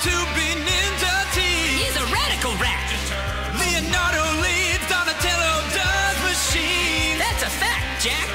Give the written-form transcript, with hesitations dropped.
to be ninja team. He's a radical rat. Leonardo leads, Donatello does machine. That's a fact, Jack.